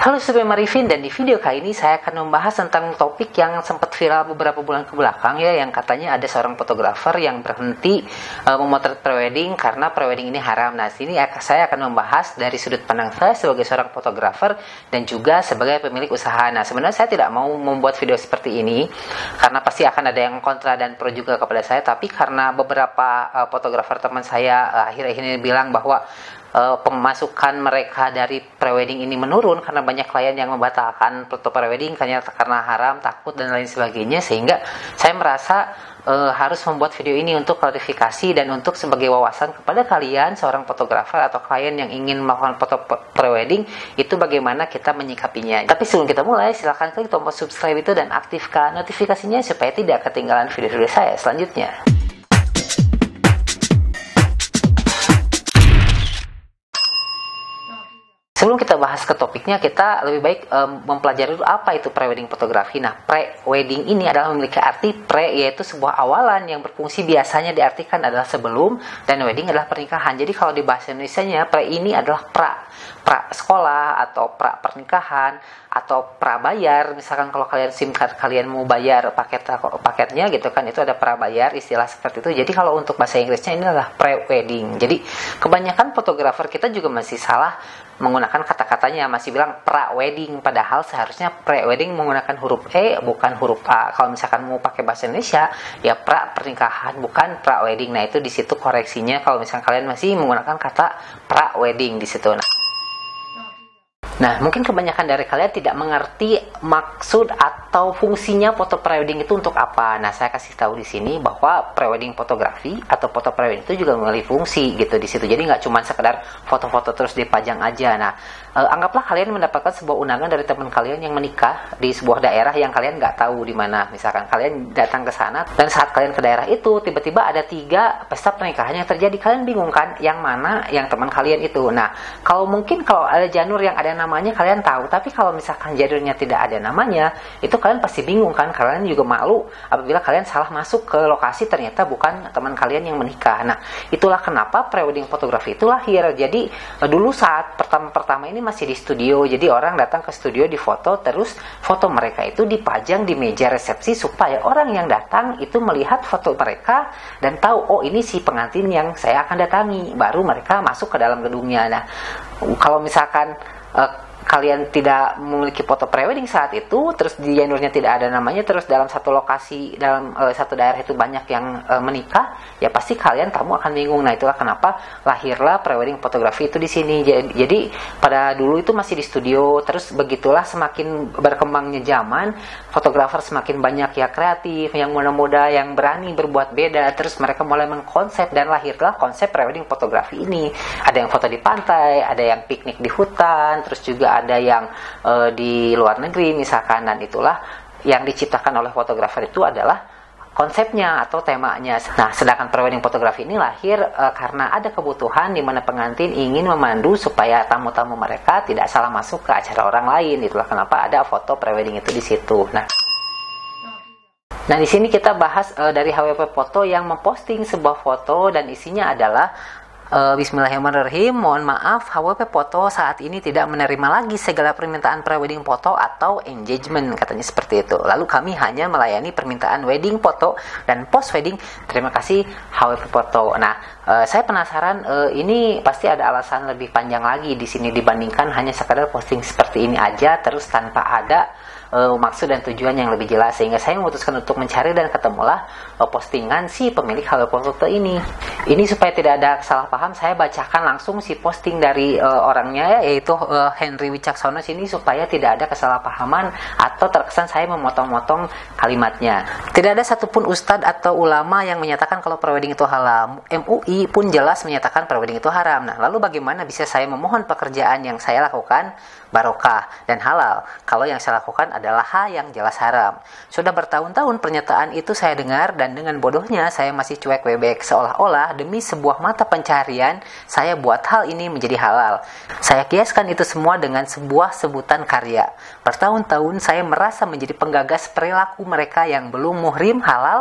Halo Sobat Marifin, dan di video kali ini saya akan membahas tentang topik yang sempat viral beberapa bulan ke belakang ya, yang katanya ada seorang fotografer yang berhenti memotret prewedding karena prewedding ini haram. Nah, sini saya akan membahas dari sudut pandang saya sebagai seorang fotografer dan juga sebagai pemilik usaha. Nah, sebenarnya saya tidak mau membuat video seperti ini karena pasti akan ada yang kontra dan pro juga kepada saya, tapi karena beberapa fotografer teman saya akhir-akhir ini bilang bahwa pemasukan mereka dari prewedding ini menurun karena banyak klien yang membatalkan foto prewedding karena haram, takut dan lain sebagainya, sehingga saya merasa harus membuat video ini untuk klarifikasi dan untuk sebagai wawasan kepada kalian seorang fotografer atau klien yang ingin melakukan foto prewedding itu bagaimana kita menyikapinya. Tapi sebelum kita mulai, silahkan klik tombol subscribe itu dan aktifkan notifikasinya supaya tidak ketinggalan video-video saya selanjutnya. Sebelum kita bahas ke topiknya, kita lebih baik mempelajari dulu apa itu prewedding fotografi. Nah, prewedding ini adalah memiliki arti pre, yaitu sebuah awalan yang berfungsi biasanya diartikan adalah sebelum, dan wedding adalah pernikahan. Jadi kalau di bahasa Indonesianya, pre ini adalah pra sekolah atau pra pernikahan atau pra bayar. Misalkan kalau kalian SIM card kalian mau bayar paketnya gitu kan, itu ada pra bayar, istilah seperti itu. Jadi kalau untuk bahasa Inggrisnya ini adalah pre-wedding. Jadi kebanyakan fotografer kita juga masih salah menggunakan kata-katanya, masih bilang pra-wedding, padahal seharusnya pre-wedding menggunakan huruf E bukan huruf A. Kalau misalkan mau pakai bahasa Indonesia ya pra pernikahan bukan pra-wedding. Nah, itu di situ koreksinya kalau misalkan kalian masih menggunakan kata pra-wedding di situ. Nah, mungkin kebanyakan dari kalian tidak mengerti maksud atau fungsinya foto prewedding itu untuk apa. Nah, saya kasih tahu di sini bahwa prewedding fotografi atau foto prewedding itu juga memiliki fungsi gitu di situ. Jadi nggak cuma sekedar foto-foto terus dipajang aja. Nah, anggaplah kalian mendapatkan sebuah undangan dari teman kalian yang menikah di sebuah daerah yang kalian nggak tahu di mana. Misalkan kalian datang ke sana dan saat kalian ke daerah itu tiba-tiba ada 3 pesta pernikahan yang terjadi. Kalian bingung kan yang mana yang teman kalian itu. Nah, kalau ada janur yang ada namanya kalian tahu, tapi kalau misalkan janurnya tidak ada namanya, itu kalian pasti bingung kan. Kalian juga malu apabila kalian salah masuk ke lokasi ternyata bukan teman kalian yang menikah. Nah, itulah kenapa prewedding fotografi itu lahir. Jadi dulu saat pertama-pertama ini masih di studio, jadi orang datang ke studio di foto, terus foto mereka itu dipajang di meja resepsi supaya orang yang datang itu melihat foto mereka dan tahu, oh ini si pengantin yang saya akan datangi, baru mereka masuk ke dalam gedungnya. Nah, kalau misalkan kalian tidak memiliki foto prewedding saat itu, terus di janurnya tidak ada namanya, terus dalam satu lokasi, dalam satu daerah itu banyak yang menikah, ya pasti kalian tamu akan bingung. Nah, itulah kenapa lahirlah prewedding fotografi itu di sini. Jadi pada dulu itu masih di studio, terus begitulah semakin berkembangnya zaman, fotografer semakin banyak ya kreatif, yang muda-muda, yang berani berbuat beda, terus mereka mulai mengkonsep dan lahirlah konsep prewedding fotografi ini. Ada yang foto di pantai, ada yang piknik di hutan, terus juga ada yang di luar negeri misalkan, dan itulah yang diciptakan oleh fotografer itu adalah konsepnya atau temanya. Nah, sedangkan prewedding fotografi ini lahir karena ada kebutuhan di mana pengantin ingin memandu supaya tamu-tamu mereka tidak salah masuk ke acara orang lain. Itulah kenapa ada foto prewedding itu di situ. Nah, di sini kita bahas dari HWP Foto yang memposting sebuah foto dan isinya adalah Bismillahirrahmanirrahim. Mohon maaf, HWP Foto saat ini tidak menerima lagi segala permintaan prewedding foto atau engagement, katanya seperti itu. Lalu kami hanya melayani permintaan wedding foto dan post wedding. Terima kasih HWP Foto. Nah, saya penasaran, ini pasti ada alasan lebih panjang lagi di sini dibandingkan hanya sekadar posting seperti ini aja terus tanpa ada maksud dan tujuan yang lebih jelas, sehingga saya memutuskan untuk mencari dan ketemulah postingan si pemilik HWP Foto ini. Ini supaya tidak ada salah paham, saya bacakan langsung si posting dari orangnya, yaitu Henry Wicaksono sini, supaya tidak ada kesalahpahaman atau terkesan saya memotong-motong kalimatnya. Tidak ada satupun ustadz atau ulama yang menyatakan kalau prewedding itu halal. MUI pun jelas menyatakan prewedding itu haram. Nah, lalu bagaimana bisa saya memohon pekerjaan yang saya lakukan barokah dan halal kalau yang saya lakukan adalah hal yang jelas haram? Sudah bertahun-tahun pernyataan itu saya dengar, dan dengan bodohnya saya masih cuek bebek, seolah-olah demi sebuah mata pencarian saya buat hal ini menjadi halal. Saya kiaskan itu semua dengan sebuah sebutan karya. Bertahun-tahun saya merasa menjadi penggagas perilaku mereka yang belum muhrim halal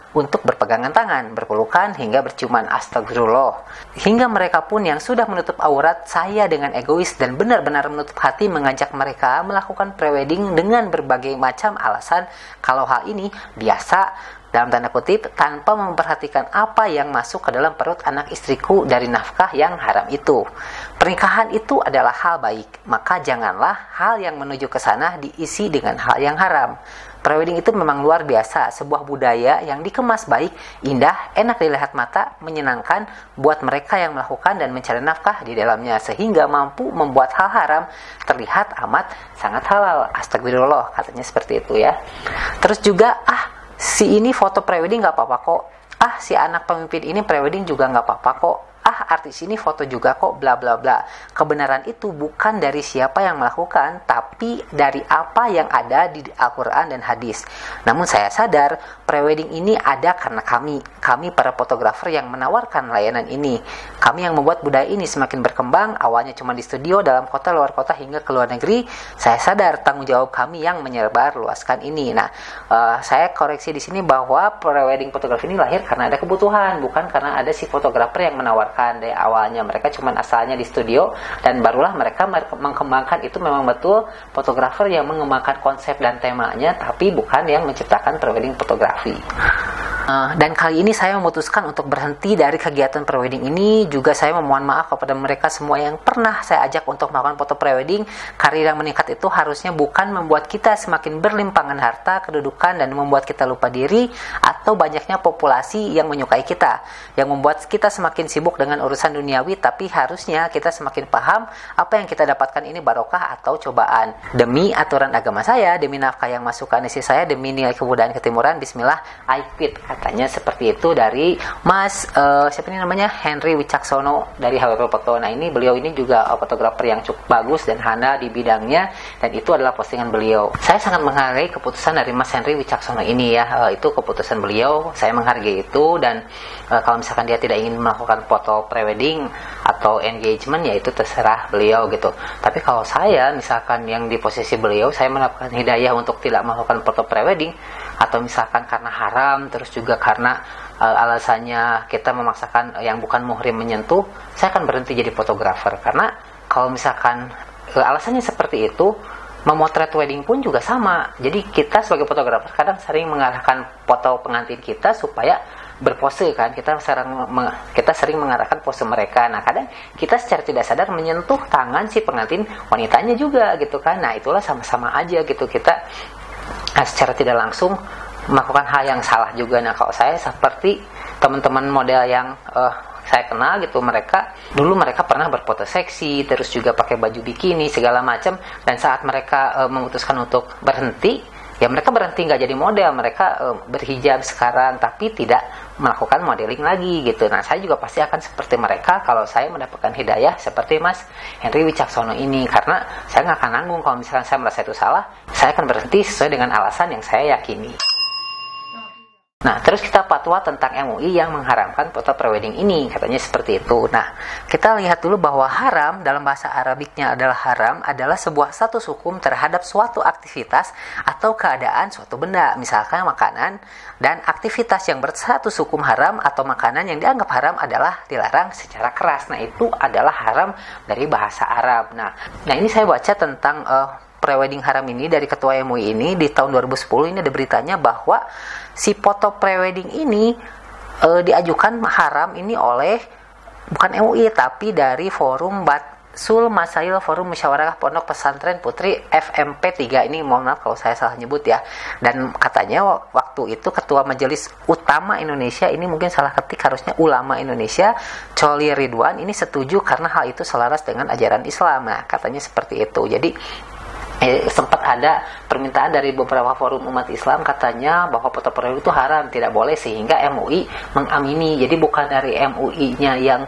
untuk berpegangan tangan, berpelukan, hingga berciuman. Astagfirullah. Hingga mereka pun yang sudah menutup aurat, saya dengan egois dan benar-benar menutup hati mengajak mereka melakukan prewedding dengan berbagai macam alasan kalau hal ini biasa, dalam tanda kutip, tanpa memperhatikan apa yang masuk ke dalam perut anak istriku dari nafkah yang haram itu. Pernikahan itu adalah hal baik, maka janganlah hal yang menuju ke sana diisi dengan hal yang haram. Prewedding itu memang luar biasa, sebuah budaya yang dikemas baik, indah, enak dilihat mata, menyenangkan buat mereka yang melakukan dan mencari nafkah di dalamnya, sehingga mampu membuat hal haram terlihat amat sangat halal. Astagfirullah, katanya seperti itu ya. Terus juga, si ini foto prewedding gak apa-apa kok. Si anak pemimpin ini prewedding juga gak apa-apa kok. Artis ini foto juga kok, bla bla bla. Kebenaran itu bukan dari siapa yang melakukan, tapi dari apa yang ada di Al-Quran dan hadis. Namun saya sadar, prewedding ini ada karena kami para fotografer yang menawarkan layanan ini. Kami yang membuat budaya ini semakin berkembang, awalnya cuma di studio, dalam kota, luar kota, hingga ke luar negeri. Saya sadar tanggung jawab kami yang menyebar luaskan ini. Nah, saya koreksi di sini bahwa prewedding fotografi ini lahir karena ada kebutuhan, bukan karena ada si fotografer yang menawarkan. Dari awalnya mereka cuma asalnya di studio, dan barulah mereka mengembangkan itu. Memang betul fotografer yang mengembangkan konsep dan temanya, tapi bukan yang menciptakan prewedding fotografi. Dan kali ini saya memutuskan untuk berhenti dari kegiatan prewedding ini. Juga saya memohon maaf kepada mereka semua yang pernah saya ajak untuk melakukan foto prewedding. Karir yang meningkat itu harusnya bukan membuat kita semakin berlimpangan harta, kedudukan, dan membuat kita lupa diri, atau banyaknya populasi yang menyukai kita, yang membuat kita semakin sibuk dengan urusan duniawi. Tapi harusnya kita semakin paham apa yang kita dapatkan ini barokah atau cobaan. Demi aturan agama saya, demi nafkah yang masuk ke anisi saya, demi nilai kebudayaan ketimuran, bismillah, I quit. Katanya seperti itu dari Mas siapa ini namanya, Henry Wicaksono dari HWP Foto. Nah, ini beliau ini juga fotografer yang cukup bagus dan handal di bidangnya, dan itu adalah postingan beliau. Saya sangat menghargai keputusan dari Mas Henry Wicaksono ini ya. Itu keputusan beliau, saya menghargai itu. Dan kalau misalkan dia tidak ingin melakukan foto prewedding atau engagement, ya itu terserah beliau gitu. Tapi kalau saya misalkan yang di posisi beliau, saya mendapatkan hidayah untuk tidak melakukan foto prewedding, atau misalkan karena haram, terus juga karena alasannya kita memaksakan yang bukan muhrim menyentuh, saya akan berhenti jadi fotografer. Karena kalau misalkan alasannya seperti itu, memotret wedding pun juga sama. Jadi kita sebagai fotografer kadang sering mengarahkan foto pengantin kita supaya berpose kan, kita sering mengarahkan pose mereka. Nah, kadang kita secara tidak sadar menyentuh tangan si pengantin wanitanya juga gitu kan. Nah, itulah sama-sama aja gitu, kita secara tidak langsung melakukan hal yang salah juga. Nah, kalau saya seperti teman-teman model yang saya kenal gitu, mereka pernah berfoto seksi, terus juga pakai baju bikini segala macam, dan saat mereka memutuskan untuk berhenti, ya mereka berhenti nggak jadi model, mereka berhijab sekarang tapi tidak melakukan modeling lagi gitu. Nah, saya juga pasti akan seperti mereka kalau saya mendapatkan hidayah seperti Mas Henry Wicaksono ini, karena saya nggak akan nanggung kalau misalkan saya merasa itu salah. Saya akan berhenti sesuai dengan alasan yang saya yakini. Nah, terus kita fatwa tentang MUI yang mengharamkan foto prewedding ini, katanya seperti itu. Nah, kita lihat dulu bahwa haram dalam bahasa Arabiknya adalah haram adalah sebuah status hukum terhadap suatu aktivitas atau keadaan suatu benda, misalkan makanan, dan aktivitas yang berstatus hukum haram atau makanan yang dianggap haram adalah dilarang secara keras. Nah, itu adalah haram dari bahasa Arab. Nah ini saya baca tentang prewedding haram ini dari ketua MUI ini di tahun 2010. Ini ada beritanya bahwa si foto prewedding ini diajukan haram ini oleh bukan MUI tapi dari Forum Batsul Masail Forum Musyawarah Pondok Pesantren Putri FMP 3. Ini mohon maaf kalau saya salah nyebut ya. Dan katanya waktu itu Ketua Majelis Utama Indonesia, ini mungkin salah ketik, harusnya Ulama Indonesia, Choli Ridwan, ini setuju karena hal itu selaras dengan ajaran Islam. Nah, katanya seperti itu. Jadi sempat ada permintaan dari beberapa forum umat Islam, katanya bahwa foto prewedding itu haram, tidak boleh, sehingga MUI mengamini. Jadi bukan dari MUI-nya yang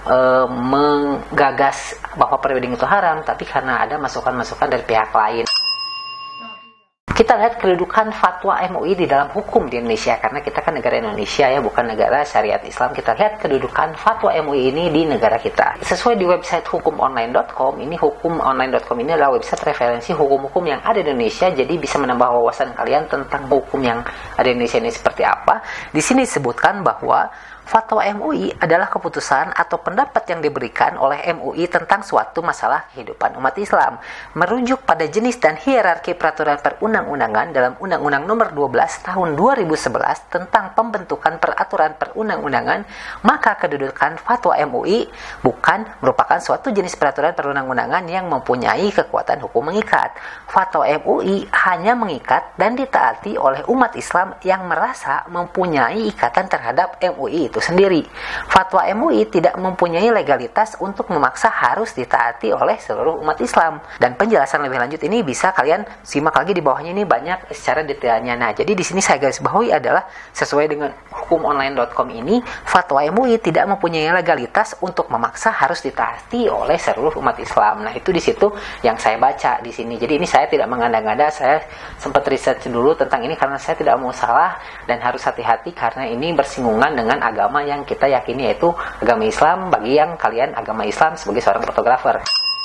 menggagas bahwa prewedding itu haram, tapi karena ada masukan-masukan dari pihak lain. kita lihat kedudukan fatwa MUI di dalam hukum di Indonesia, karena kita kan negara Indonesia ya, bukan negara syariat Islam. Kita lihat kedudukan fatwa MUI ini di negara kita. Sesuai di website hukumonline.com, ini hukumonline.com ini adalah website referensi hukum-hukum yang ada di Indonesia, jadi bisa menambah wawasan kalian tentang hukum yang ada di Indonesia ini seperti apa. Di sini disebutkan bahwa fatwa MUI adalah keputusan atau pendapat yang diberikan oleh MUI tentang suatu masalah kehidupan umat Islam, merujuk pada jenis dan hierarki peraturan perundang-undangan dalam Undang-Undang Nomor 12 Tahun 2011 tentang pembentukan peraturan perundang-undangan. Maka kedudukan fatwa MUI bukan merupakan suatu jenis peraturan perundang-undangan yang mempunyai kekuatan hukum mengikat. Fatwa MUI hanya mengikat dan ditaati oleh umat Islam yang merasa mempunyai ikatan terhadap MUI itu sendiri. Fatwa MUI tidak mempunyai legalitas untuk memaksa harus ditaati oleh seluruh umat Islam. Dan penjelasan lebih lanjut ini bisa kalian simak lagi di bawahnya, ini banyak secara detailnya. Nah, jadi di sini saya garis bawahi adalah sesuai dengan hukumonline.com ini, fatwa MUI tidak mempunyai legalitas untuk memaksa harus ditaati oleh seluruh umat Islam. Nah, itu di situ yang saya baca di sini. Jadi ini saya tidak mengada-ngada, saya sempat riset dulu tentang ini karena saya tidak mau salah dan harus hati-hati karena ini bersinggungan dengan agama yang kita yakini, yaitu agama Islam bagi yang kalian agama Islam sebagai seorang fotografer.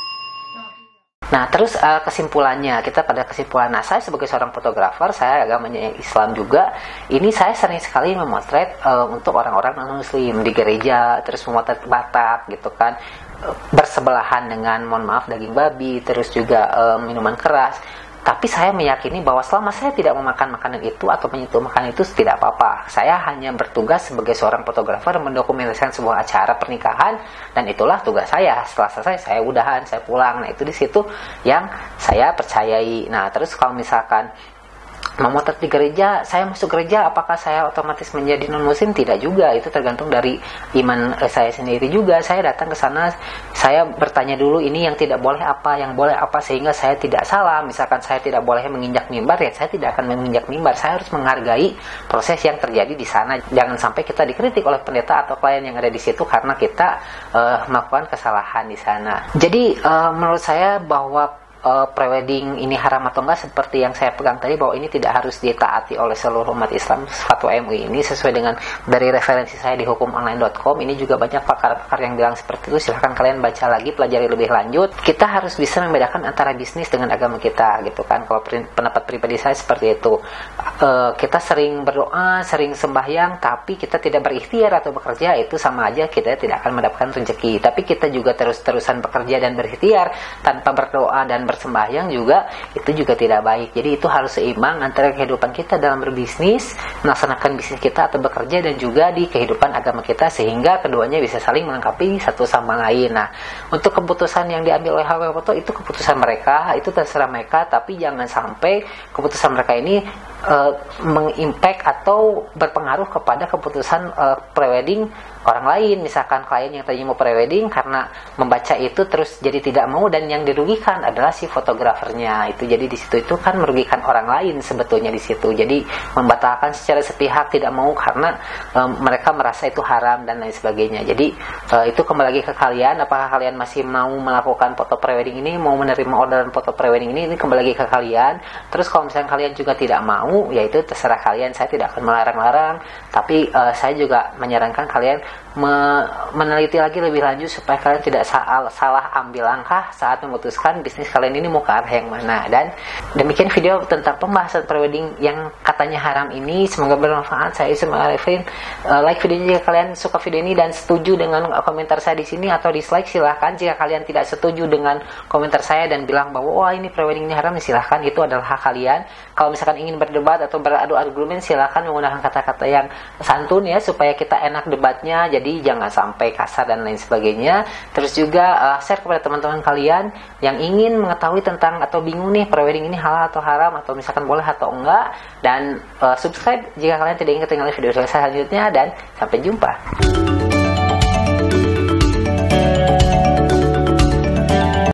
Nah, terus kesimpulannya, kita pada kesimpulan. Nah, saya sebagai seorang fotografer, saya agamanya Islam juga. Ini saya sering sekali memotret untuk orang-orang non-muslim di gereja, terus memotret Batak gitu kan, bersebelahan dengan, mohon maaf, daging babi, terus juga minuman keras. Tapi saya meyakini bahwa selama saya tidak memakan makanan itu atau menyentuh makanan itu tidak apa-apa. Saya hanya bertugas sebagai seorang fotografer mendokumentasikan sebuah acara pernikahan, dan itulah tugas saya. Setelah selesai saya udahan, saya pulang. Nah, itu di situ yang saya percayai. Nah, terus kalau misalkan memotret di gereja, saya masuk gereja, apakah saya otomatis menjadi non-muslim? Tidak juga, itu tergantung dari iman saya sendiri juga. Saya datang ke sana, saya bertanya dulu ini yang tidak boleh apa, yang boleh apa, sehingga saya tidak salah. Misalkan saya tidak boleh menginjak mimbar, ya saya tidak akan menginjak mimbar. Saya harus menghargai proses yang terjadi di sana. Jangan sampai kita dikritik oleh pendeta atau klien yang ada di situ karena kita melakukan kesalahan di sana. Jadi menurut saya bahwa prewedding ini haram atau enggak, seperti yang saya pegang tadi, bahwa ini tidak harus ditaati oleh seluruh umat Islam. Fatwa MUI ini sesuai dengan dari referensi saya di hukumonline.com. Ini juga banyak pakar-pakar yang bilang seperti itu. Silahkan kalian baca lagi, pelajari lebih lanjut. Kita harus bisa membedakan antara bisnis dengan agama kita gitu kan. Kalau pendapat pribadi saya seperti itu. Kita sering berdoa, sering sembahyang, tapi kita tidak berikhtiar atau bekerja, itu sama aja kita tidak akan mendapatkan rezeki. Tapi kita juga terus-terusan bekerja dan berikhtiar tanpa berdoa dan bersembahyang juga, itu juga tidak baik. Jadi itu harus seimbang antara kehidupan kita dalam berbisnis, melaksanakan bisnis kita atau bekerja, dan juga di kehidupan agama kita, sehingga keduanya bisa saling melengkapi satu sama lain. Nah, untuk keputusan yang diambil oleh HW Foto itu keputusan mereka, itu terserah mereka, tapi jangan sampai keputusan mereka ini mengimpact atau berpengaruh kepada keputusan prewedding orang lain. Misalkan klien yang tadinya mau prewedding, karena membaca itu terus jadi tidak mau, dan yang dirugikan adalah si fotografernya. Itu jadi di situ itu kan merugikan orang lain sebetulnya di situ. Jadi membatalkan secara sepihak, tidak mau karena mereka merasa itu haram dan lain sebagainya. Jadi itu kembali lagi ke kalian, apakah kalian masih mau melakukan foto prewedding ini, mau menerima orderan foto prewedding ini kembali lagi ke kalian. Terus kalau misalnya kalian juga tidak mau, ya itu terserah kalian. Saya tidak akan melarang-larang, tapi saya juga menyarankan kalian meneliti lagi lebih lanjut supaya kalian tidak salah ambil langkah saat memutuskan bisnis kalian ini mau ke arah yang mana. Dan demikian video tentang pembahasan prewedding yang katanya haram ini. Semoga bermanfaat. Saya Ismail Arifin. Like videonya jika kalian suka video ini dan setuju dengan komentar saya di sini, atau dislike silahkan. Jika kalian tidak setuju dengan komentar saya dan bilang bahwa wah ini prewedding ini haram, silahkan, itu adalah hak kalian. Kalau misalkan ingin berdebat atau beradu argumen, silahkan menggunakan kata-kata yang santun ya, supaya kita enak debatnya. Jadi jangan sampai kasar dan lain sebagainya. Terus juga share kepada teman-teman kalian yang ingin mengetahui tentang atau bingung nih prewedding ini halal atau haram, atau misalkan boleh atau enggak. Dan subscribe jika kalian tidak ingin ketinggalan video saya selanjutnya. Dan sampai jumpa.